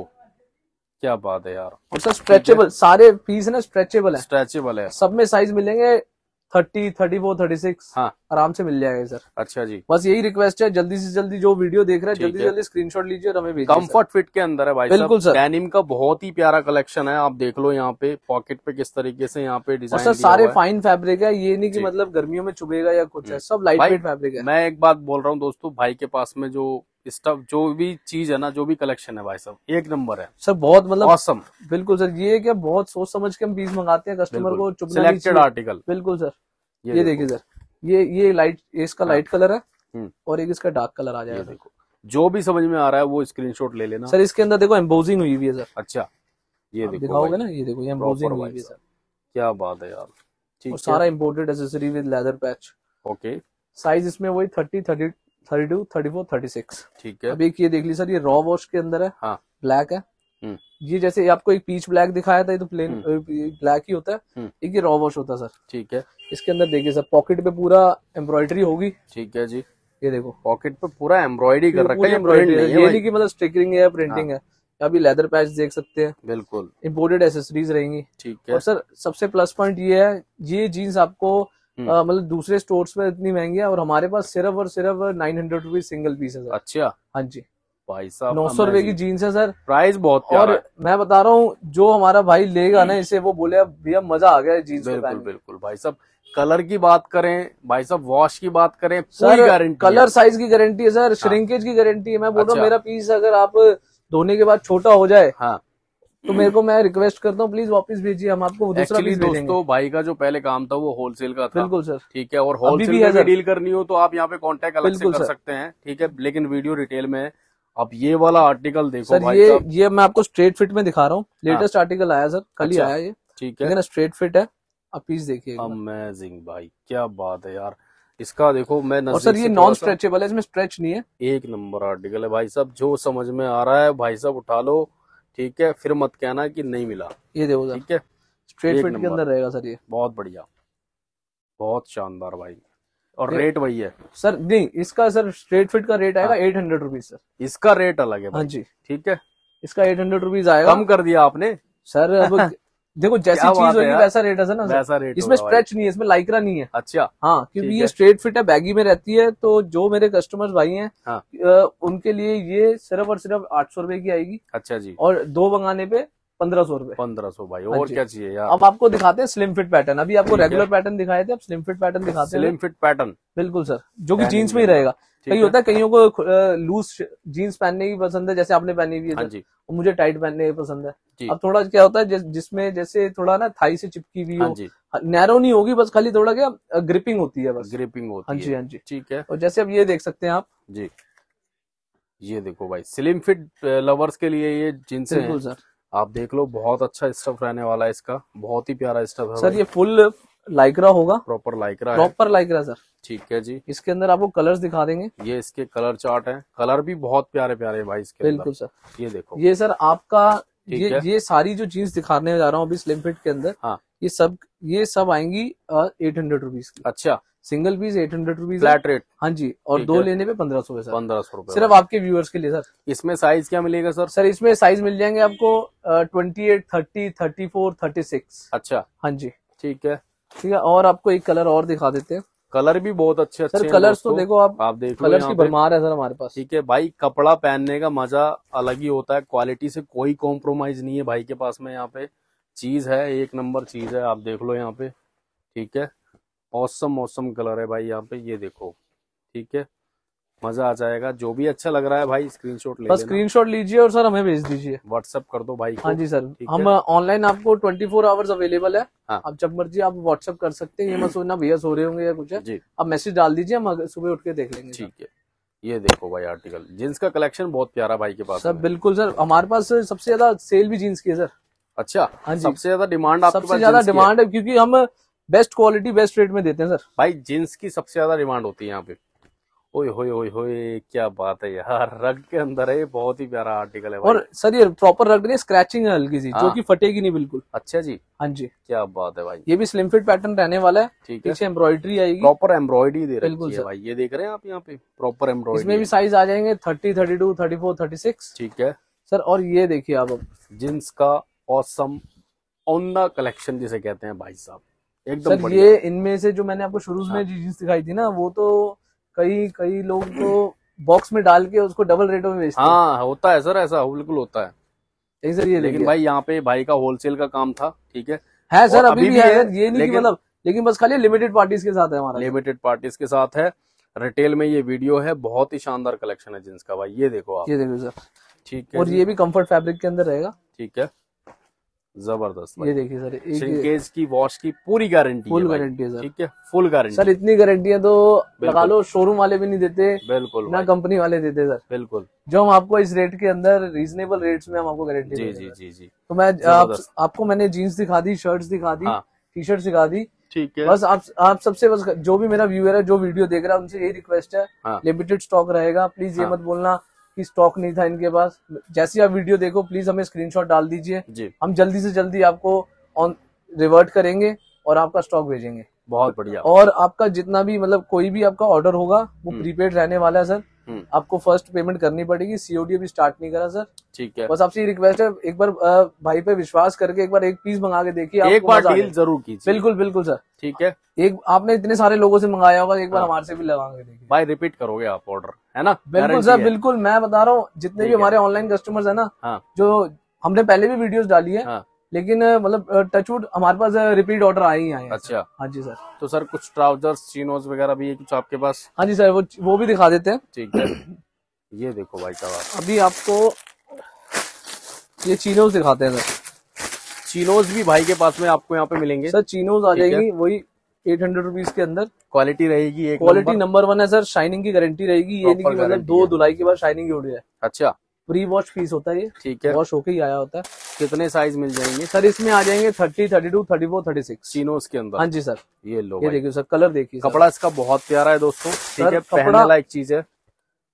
क्या बात है यार। और सर स्ट्रेचेबल, सारे पीस है ना स्ट्रेचेबल है, स्ट्रेचेबल है, सब में साइज मिलेंगे thirty, thirty four, thirty six, हाँ आराम से मिल जाएगा सर। अच्छा जी, बस यही रिक्वेस्ट है, जल्दी से जल्दी जो वीडियो देख रहा है जल्दी से जल्दी स्क्रीनशॉट लीजिए और हमें भेजिए। कंफर्ट फिट के अंदर है भाई, बिल्कुल सर। डेनिम का बहुत ही प्यारा कलेक्शन है, आप देख लो यहाँ पे पॉकेट पे किस तरीके से यहाँ पे डिजाइन। और सर सारे फाइन फैब्रिक है, ये नहीं कि मतलब गर्मियों में चुभेगा या कुछ है, सब लाइट वेट फैब्रिक है। मैं एक बात बोल रहा हूँ दोस्तों, भाई के पास में जो स्टफ, जो भी चीज है ना, जो भी कलेक्शन है भाई सब एक नंबर है सर, बहुत मतलब ऑसम। बिल्कुल सर, ये क्या बहुत सोच समझ के हम पीस मंगाते हैं, कस्टमर को चुभना नहीं सिलेक्टेड आर्टिकल। बिल्कुल सर, ये देखिए सर, ये ये लाइट, इसका लाइट कलर है और एक इसका डार्क कलर आ जाएगा। देखो, जो भी समझ में आ रहा है वो स्क्रीनशॉट ले लेना सर। इसके अंदर देखो एम्बोजिंग हुई हुई है सर। अच्छा, ये देखो दिखाओगे ना, ये देखो ये एम्बोजिंग हुई हुई है सर, क्या बात है यार। ठीक है, सारा imported accessory with leather patch. Okay, size इसमें वही thirty, thirty, thirty two, thirty four, thirty six. ठीक है, अब एक ये देख ली सर, ये रॉ वॉश के अंदर है, हाँ ब्लैक है। ये जैसे आपको एक पीच ब्लैक दिखाया था, ये तो प्लेन ब्लैक ही होता है, एक ये रॉ वॉश होता है सर। ठीक है, इसके अंदर देखिए सर, पॉकेट पे पूरा एम्ब्रॉयडरी होगी। ठीक है जी, ये देखो पॉकेट पे पूरा एम्ब्रॉयडरी कर रखा है, एम्ब्रॉयडरी है, ये नहीं कि मतलब स्टिकरिंग है या प्रिंटिंग है। अभी लेदर पैच देख सकते हैं, बिल्कुल इम्पोर्टेड एसेसरीज रहेंगी। ठीक है, और सर सबसे प्लस पॉइंट ये है, ये जीन्स आपको मतलब दूसरे स्टोर्स में इतनी महंगी है और हमारे पास सिर्फ और सिर्फ nine hundred rupees single piece है सर। अच्छा, हाँ जी भाई साहब, नौ सौ रुपए की जीन्स है सर, प्राइस बहुत प्यारा है। और मैं बता रहा हूँ, जो हमारा भाई लेगा ना इसे, वो बोले भैया मजा आ गया जीन्स। बिल्कुल बिल्कुल भाई साहब, कलर की बात करें भाई साहब, वॉश की बात करें, पूरी गारंटी, कलर साइज की गारंटी है सर, श्रिंकेज की गारंटी है। मैं बोल रहा हूँ मेरा पीस अगर आप धोने के बाद छोटा हो जाए, हाँ तो मेरे को, मैं रिक्वेस्ट करता हूँ प्लीज वापस भेजिए, हम आपको दूसरा पीस भेजेंगे। दोस्तों भाई का जो पहले काम था वो होलसेल का था। बिल्कुल सर, ठीक है, और होलसेल में भी डील करनी हो तो आप यहाँ पे कांटेक्ट अलग से कर सकते हैं। ठीक है, लेकिन वीडियो रिटेल में है। अब ये वाला आर्टिकल देखो सर, भाई ये ये मैं आपको स्ट्रेट फिट में दिखा रहा हूँ, लेटेस्ट आर्टिकल आया सर, कल ही आया ये। ठीक है, स्ट्रेट फिट है, आप पीस देखिए। अमेजिंग भाई, क्या बात है यार, इसका देखो मैं, और सर ये नॉन स्ट्रेचेबल है, इसमें स्ट्रेच नहीं है, एक नंबर आर्टिकल है भाई साहब। जो समझ में आ रहा है भाई साहब उठा लो, ठीक है, फिर मत कहना कि नहीं मिला। ये देखो, ठीक है, स्ट्रेट फिट के अंदर रहेगा सर, ये बहुत बढ़िया, बहुत शानदार भाई। और रेट वही है सर? नहीं, इसका सर स्ट्रेट फिट का रेट आएगा एट हंड्रेड रुपीज सर, इसका रेट अलग है। हाँ जी, ठीक है, इसका एट हंड्रेड रुपीज आएगा, कम कर दिया आपने सर। अब देखो जैसी चीज होगी वैसा रेट है ना, वैसा रेट। इसमें स्ट्रेच नहीं है, इसमें लाइक्रा नहीं है। अच्छा हाँ, क्योंकि ये स्ट्रेट फिट है, बैगी में रहती है। तो जो मेरे कस्टमर्स भाई हैं, हाँ। उनके लिए ये सिर्फ और सिर्फ आठ सौ रुपए की आएगी। अच्छा जी। और दो मंगाने पे पंद्रह सौ रुपए। पंद्रह सौ भाई, और क्या चाहिए यार। अब आपको दिखाते हैं स्लिम फिट पैटर्न। अभी आपको रेगुलर पैटर्न दिखाए थे, अब स्लिम फिट पैटर्न दिखाते हैं। स्लिम फिट पैटर्न, बिल्कुल सर, जो कि जीन्स में ही रहेगा। कई होता है कईयों को लूज जीन्स पहनने की पसंद है, जैसे आपने पहनी हुई है, हाँ जी। मुझे टाइट पहनने की पसंद है। अब थोड़ा क्या होता है जिसमें जैसे थोड़ा ना थाई से चिपकी हुई हो, हाँ, नैरो नहीं होगी, बस खाली थोड़ा क्या ग्रिपिंग होती है, बस ग्रिपिंग होती है। हाँ जी, हाँ जी, ठीक है। और जैसे अब ये देख सकते हैं आप जी, ये देखो भाई स्लिम फिट लवर्स के लिए ये जींस है। बिल्कुल सर, आप देख लो, बहुत अच्छा स्टफ रहने वाला है इसका, बहुत ही प्यारा स्टफ है सर। ये फुल लाइक्रा होगा, proper Lycra, proper Lycra sir. ठीक है जी। इसके अंदर आपको कलर्स दिखा देंगे, ये इसके कलर चार्ट हैं, कलर भी बहुत प्यारे प्यारे भाई इसके। बिल्कुल सर, ये देखो, ये सर आपका ये ये सारी जो जीन्स दिखाने जा रहा हूँ अभी स्लिम फिट के अंदर, हाँ, ये सब ये सब आएंगी एट हंड्रेड रुपीज की। अच्छा, single piece eight hundred rupees flat rate. हाँ जी, और दो लेने पे पंद्रह सौ है सर। पंद्रह सौ रुपए सिर्फ आपके व्यूअर्स के लिए सर। इसमें साइज क्या मिलेगा सर? सर इसमें साइज मिल जाएंगे आपको twenty eight, thirty, thirty four, thirty six. अच्छा, हाँ जी, ठीक है, ठीक है। और आपको एक कलर और दिखा देते हैं, कलर भी बहुत अच्छे अच्छे सर। कलर्स तो देखो आप, आप देख लो, कलर्स की भरमार है सर हमारे पास। ठीक है भाई, कपड़ा पहनने का मजा अलग ही होता है, क्वालिटी से कोई कॉम्प्रोमाइज नहीं है भाई के पास में। यहाँ पे चीज है, एक नंबर चीज है, आप देख लो यहाँ पे। ठीक है, औसम मौसम कलर है भाई यहाँ पे, ये देखो। ठीक है, मजा आ जाएगा। जो भी अच्छा लग रहा है भाई स्क्रीनशॉट ले, बस स्क्रीनशॉट लीजिए और सर हमें भेज दीजिए, व्हाट्सएप कर दो भाई को। हाँ जी सर, हम ऑनलाइन आपको ट्वेंटी फोर आवर्स अवेलेबल है। हाँ। आप जब मर्जी आप व्हाट्सएप कर सकते हैं, ये मत सोचना भैया सो रहे होंगे या कुछ है जी। आप मैसेज डाल दीजिए, हम सुबह उठ के देख लेंगे। ठीक है, ये देखो भाई आर्टिकल, जीन्स का कलेक्शन बहुत प्यारा भाई के पास सर। बिल्कुल सर, हमारे पास सबसे ज्यादा सेल भी जीन्स की है सर। अच्छा, हाँ जी, सबसे ज्यादा डिमांड आपके पास? सबसे ज्यादा डिमांड है, क्योंकि हम बेस्ट क्वालिटी बेस्ट रेट में देते हैं सर। भाई जीन्स की सबसे ज्यादा डिमांड होती है यहाँ पे। ओए होए होए होए, क्या बात है यार, रग के अंदर है, बहुत ही प्यारा आर्टिकल है भाई। और सर ये प्रॉपर रग नहीं, स्क्रैचिंग है हल्की सी, जो कि फटेगी नहीं बिल्कुल। अच्छा जी, हाँ जी, क्या बात है भाई। ये भी स्लिम फिट पैटर्न रहने वाला है। ठीक है, पीछे एम्ब्रॉयडरी आएगी, प्रॉपर एम्ब्रॉयडरी दे रखी है भाई, ये देख रहे हैं आप यहाँ पे, प्रॉपर एम्ब्रॉयडरी। इसमें भी साइज आ जाएंगे thirty, thirty two, thirty four, thirty six. ठीक है सर, और ये देखिए आप जींस का ऑसम ओन्ना कलेक्शन जिसे कहते हैं भाई साहब, एकदम सर। ये इनमें से जो मैंने आपको शुरू में जीन्स दिखाई थी ना, वो तो कई कई लोग तो बॉक्स में डाल के उसको डबल रेटों में बेचते हैं। हाँ, होता है सर, ऐसा बिल्कुल होता है सर। ये लेकिन भाई यहाँ पे भाई का होलसेल का काम था। ठीक है, है सर, अभी भी है, ये नहीं कि मतलब, लेकिन बस खाली लिमिटेड पार्टीज के साथ है हमारा, लिमिटेड पार्टीज के साथ है। रिटेल में ये वीडियो है, बहुत ही शानदार कलेक्शन है जींस का भाई, ये देखो आप, ये देखो सर। ठीक है, और ये भी कंफर्ट फैब्रिक के अंदर रहेगा। ठीक है, जबरदस्त। ये देखिए सर, श्रिंकेज की वॉश की पूरी गारंटी, फुल गारंटी है सर। ठीक है, फुल गारंटी सर। इतनी गारंटी है तो लगा लो, शोरूम वाले भी नहीं देते, बिल्कुल ना कंपनी वाले देते सर। बिल्कुल, जो हम आपको इस रेट के अंदर रीजनेबल रेट्स में हम आपको गारंटी जी जी जी जी। तो मैं आप, आपको मैंने जीन्स दिखा दी, शर्ट्स दिखा दी, टी शर्ट दिखा दी। ठीक है, बस आप आप सबसे बस जो भी मेरा व्यूअर है, जो वीडियो देख रहा है, उनसे यही रिक्वेस्ट है, लिमिटेड स्टॉक रहेगा, प्लीज ये मत बोलना कि स्टॉक नहीं था इनके पास। जैसे आप वीडियो देखो, प्लीज हमें स्क्रीनशॉट डाल दीजिए, हम जल्दी से जल्दी आपको ऑन रिवर्ट करेंगे और आपका स्टॉक भेजेंगे। बहुत बढ़िया। और आपका जितना भी मतलब कोई भी आपका ऑर्डर होगा वो प्रीपेड रहने वाला है सर। आपको फर्स्ट पेमेंट करनी पड़ेगी, सीओडी अभी स्टार्ट नहीं करा सर। ठीक है, बस आपसे ये रिक्वेस्ट है, एक बार भाई पे विश्वास करके एक बार एक पीस मंगा के देखिए, एक बार डील जरूर कीजिए। बिल्कुल बिल्कुल सर। ठीक है, एक आपने इतने सारे लोगों से मंगाया होगा, एक बार हमारे से भी लगा के देखिए भाई, रिपीट करोगे आप ऑर्डर, है ना? बिल्कुल सर, बिल्कुल। मैं बता रहा हूँ, जितने भी हमारे ऑनलाइन कस्टमर्स है ना, जो हमने पहले भी वीडियोस डाली है, लेकिन मतलब टचवुड हमारे पास रिपीट ऑर्डर आए ही आए। अच्छा, हाँ जी सर। तो सर कुछ ट्राउजर्स, चिनोज वगैरह भी है कुछ आपके पास? हाँ जी सर, वो वो भी दिखा देते हैं। ठीक है, ये देखो भाई साहब, अभी आपको ये चीनोज दिखाते हैं सर। चीनोज भी भाई के पास में आपको यहाँ पे मिलेंगे सर। चीनोज आ जाएगी वही एट हंड्रेड रुपीज के अंदर, क्वालिटी रहेगी, एक क्वालिटी नंबर वन है सर, शाइनिंग की गारंटी रहेगी, ये नहीं कि मतलब दो धुलाई के बाद शाइनिंग उड़ जाए। अच्छा, प्री वॉश पीस होता है ये, ठीक है, वॉश होके ही आया होता है। कितने साइज मिल जाएंगे सर? इसमें आ जाएंगे thirty, thirty two, thirty four, thirty six chinos के अंदर। हाँ जी सर। ये लो, ये देखिए सर, कलर देखिए, कपड़ा इसका बहुत प्यारा है दोस्तों। ठीक है, पहनने लायक चीज है।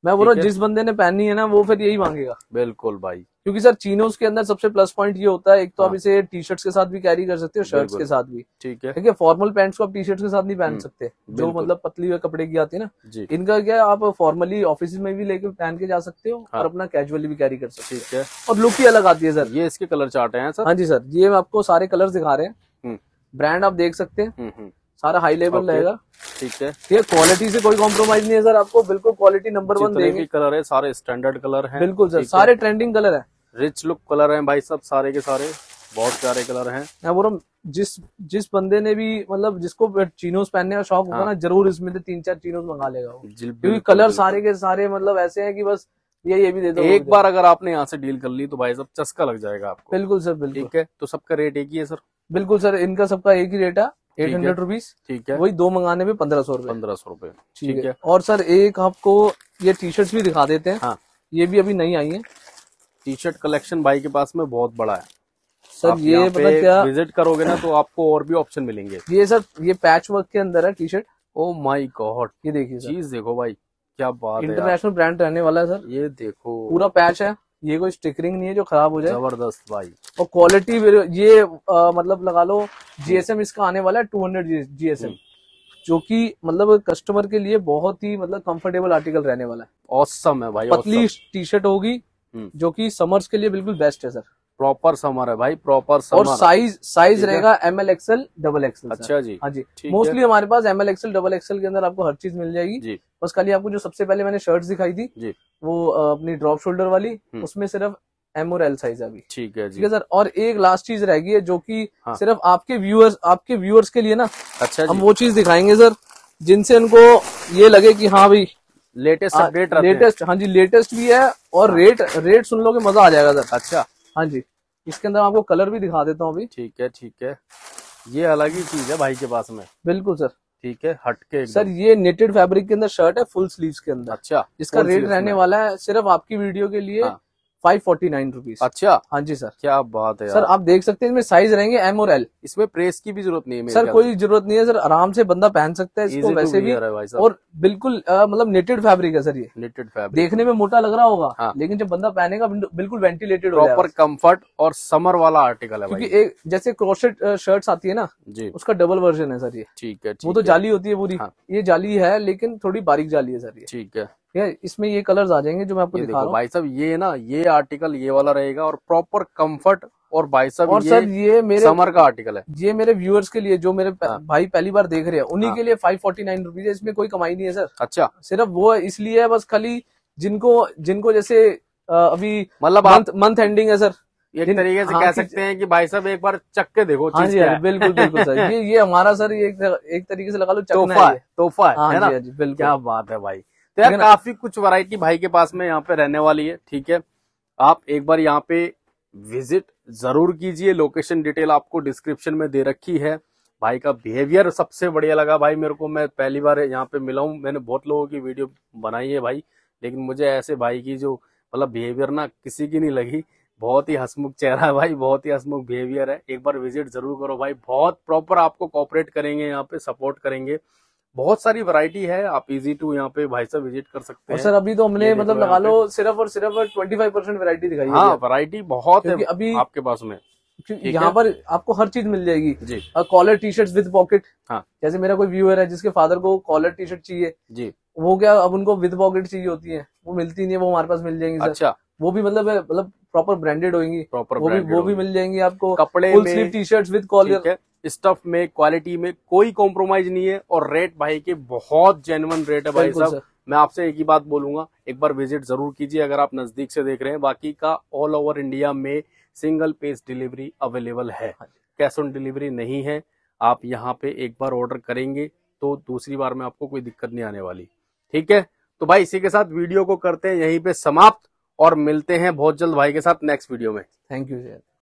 मैं बोल रहा हूँ जिस बंदे ने पहननी है ना वो फिर यही मांगेगा। बिल्कुल भाई, क्योंकि सर चीनोस के अंदर सबसे प्लस पॉइंट ये होता है, एक तो आप इसे टी शर्ट्स के साथ भी कैरी कर सकते हो, शर्ट्स के साथ भी। ठीक है, ठीक है। फॉर्मल पैंट्स को आप टी शर्ट्स के साथ नहीं पहन सकते, जो मतलब पतली हुए कपड़े की आती है ना। इनका क्या है, आप फॉर्मली ऑफिस में भी लेके पहन के जा सकते हो और अपना कैजुअली भी कैरी कर सकते हो। ठीक है। और लुक ही अलग आती है सर। ये इसके कलर चार्ट हैं सर? हाँ जी सर, ये आपको सारे कलर दिखा रहे हैं। ब्रांड आप देख सकते हैं, सारा हाई लेवल रहेगा। ठीक है। ठीक है, क्वालिटी से कोई कॉम्प्रोमाइज नहीं है सर, आपको बिल्कुल क्वालिटी नंबर वन देंगे। कलर है सारे स्टैंडर्ड कलर हैं। बिल्कुल सर, सारे ट्रेंडिंग कलर है, रिच लुक कलर हैं भाई सब, सारे के सारे बहुत प्यारे कलर हैं। मैं बोल रहा हूँ जिस जिस बंदे ने भी मतलब जिसको चीनोस पहनने का शौक होगा ना, जरूर इसमें से तीन चार चीनोस मंगा लेगा वो, क्योंकि कलर सारे के सारे मतलब ऐसे हैं कि बस ये ये भी दे दो। एक बार अगर आपने यहाँ से डील कर ली तो भाई सब चस्का लग जाएगा आपको। बिल्कुल सर, बिल्कुल। ठीक है, तो सबका रेट एक ही है सर? बिल्कुल सर, इनका सबका एक ही रेट है, एट हंड्रेड रुपीज। ठीक है। वही दो मंगाने में पंद्रह सौ रुपए। पंद्रह सौ रुपए। ठीक है। और सर एक आपको ये टी शर्ट भी दिखा देते हैं। हाँ, ये भी अभी नई आई है। टी शर्ट कलेक्शन भाई के पास में बहुत बड़ा है सर। ये पता क्या, विजिट करोगे ना तो आपको और भी ऑप्शन मिलेंगे। ये सर ये पैच वर्क के अंदर है T shirt. Oh my God, ये देखिए चीज देखो भाई, क्या बात है, इंटरनेशनल ब्रांड रहने वाला है सर। ये देखो पूरा पूरा पैच है, ये कोई स्टिकरिंग नहीं है जो खराब हो जाए। जबरदस्त भाई। और क्वालिटी ये आ, मतलब लगा लो जीएसएम इसका आने वाला है टू हंड्रेड जीएसएम, जो कि मतलब कस्टमर के लिए बहुत ही मतलब कंफर्टेबल आर्टिकल रहने वाला है। ऑसम है भाई, पतली टी शर्ट होगी जो कि समर्स के लिए बिल्कुल बेस्ट है सर। प्रॉपर समर है भाई, प्रॉपर समर। और साइज साइज रहेगा M L XL double XL. अच्छा जी, हाँ जी। मोस्टली हमारे पास M L XL double XL के अंदर आपको हर चीज मिल जाएगी जी। बस खाली आपको जो सबसे पहले मैंने शर्ट्स दिखाई थी जी, वो अपनी ड्रॉप शोल्डर वाली, उसमें सिर्फ एम और एल साइज अभी। ठीक है जी। ठीक है सर। और एक लास्ट चीज रहेगी है जो कि हाँ। सिर्फ आपके व्यूअर्स आपके व्यूअर्स के लिए ना। अच्छा, हम वो चीज दिखाएंगे सर जिनसे उनको ये लगे कि हाँ भाई लेटेस्ट अपडेट, लेटेस्ट। हाँ जी, लेटेस्ट भी है और रेट रेट सुन लो कि मजा आ जाएगा सर। अच्छा, हाँ जी। इसके अंदर आपको कलर भी दिखा देता हूँ अभी। ठीक है, ठीक है। ये अलग ही चीज है भाई के पास में। बिल्कुल सर। ठीक है, हटके सर। ये नेटेड फैब्रिक के अंदर शर्ट है, फुल स्लीव्स के अंदर। अच्छा, इसका रेट रहने वाला है सिर्फ आपकी वीडियो के लिए हाँ। Five forty nine rupees. अच्छा, हाँ जी सर। क्या बात है यार। सर आप देख सकते हैं इसमें साइज रहेंगे एम और एल। इसमें प्रेस की भी जरूरत नहीं है सर, कोई जरूरत नहीं है सर, आराम से बंदा पहन सकता है इसको वैसे भी। और बिल्कुल मतलब नेटेड फैब्रिक है सर, ये नेटेड फैब्रिक। देखने में मोटा लग रहा होगा हाँ। लेकिन जब बंदा पहनेगा बिल्कुल वेंटिलेटेड होगा, प्रॉपर कंफर्ट और समर वाला आर्टिकल है। क्योंकि एक जैसे क्रोशेट शर्ट्स आती है ना जी, उसका डबल वर्जन है सर ये। ठीक है। वो तो जाली होती है पूरी, ये जाली है लेकिन थोड़ी बारीक जाली है सर ये। ठीक है। इसमें ये कलर्स आ जाएंगे जो मैं आपको दिखा रहा हूँ। भाई साहब ये ना, ये आर्टिकल ये वाला रहेगा और प्रॉपर कंफर्ट। और भाई साहब और सर ये मेरे समर का आर्टिकल है, ये मेरे व्यूअर्स के लिए जो मेरे हाँ। भाई पहली बार देख रहे हैं उन्हीं हाँ। के लिए फाइव फोर्टी नाइन रुपीज है। इसमें कोई कमाई नहीं है सर। अच्छा, सिर्फ वो इसलिए है बस खाली जिनको जिनको जैसे अभी मतलब मंथ मंथ एंडिंग है सर, एक तरीके से हाँ, कह सकते हैं कि भाई साहब एक बार चक के देखो। हाँ जी, हाँ, बिल्कुल बिल्कुल सर। ये ये हमारा सर ये एक, एक तरीके से लगा लो तोहफा है, तोहफा है, हाँ, है ना? बिल्कुल। क्या बात है भाई। तो यार काफी कुछ वैरायटी भाई के पास में यहाँ पे रहने वाली है। ठीक है, आप एक बार यहाँ पे विजिट जरूर कीजिए। लोकेशन डिटेल आपको डिस्क्रिप्शन में दे रखी है। भाई का बिहेवियर सबसे बढ़िया लगा भाई मेरे को। मैं पहली बार यहाँ पे मिला हूँ, मैंने बहुत लोगों की वीडियो बनाई है भाई, लेकिन मुझे ऐसे भाई की जो मतलब बिहेवियर ना किसी की नहीं लगी। बहुत ही हंसमुख चेहरा है भाई, बहुत ही हंसमुख बिहेवियर है। एक बार विजिट जरूर करो भाई, बहुत प्रॉपर आपको कोऑपरेट करेंगे, यहाँ पे सपोर्ट करेंगे। बहुत सारी वैरायटी है, आप इजी टू यहाँ पे भाई साहब विजिट कर सकते हैं। और सर अभी तो हमने मतलब लगा लो सिर्फ और सिर्फ ट्वेंटी फाइव परसेंट वैरायटी दिखाई है। हाँ, वैरायटी बहुत है अभी आपके पास में। यहाँ पर आपको हर चीज मिल जाएगी जी। Collar T shirt with pocket. हाँ, जैसे मेरा कोई व्यूअर है जिसके फादर को कॉलर टी शर्ट चाहिए जी, वो क्या अब उनको विद पॉकेट चाहिए होती है, वो मिलती नहीं है, वो हमारे पास मिल जाएंगी। अच्छा, वो भी मतलब मतलब प्रॉपर ब्रांडेड होंगी, प्रॉपर वो भी वो भी मिल जाएंगी आपको। कपड़े full sleeve T shirt with collar, stuff में क्वालिटी में कोई कॉम्प्रोमाइज नहीं है। और रेट भाई के बहुत जेन्युइन रेट है भाई साहब। मैं आपसे एक ही बात बोलूंगा, एक बार विजिट जरूर कीजिए अगर आप नजदीक से देख रहे हैं। बाकी का ऑल ओवर इंडिया में सिंगल पेज डिलीवरी अवेलेबल है, कैश ऑन डिलीवरी नहीं है। आप यहाँ पे एक बार ऑर्डर करेंगे तो दूसरी बार में आपको कोई दिक्कत नहीं आने वाली। ठीक है, तो भाई इसी के साथ वीडियो को करते हैं यहीं पे समाप्त और मिलते हैं बहुत जल्द भाई के साथ नेक्स्ट वीडियो में। Thank you sir.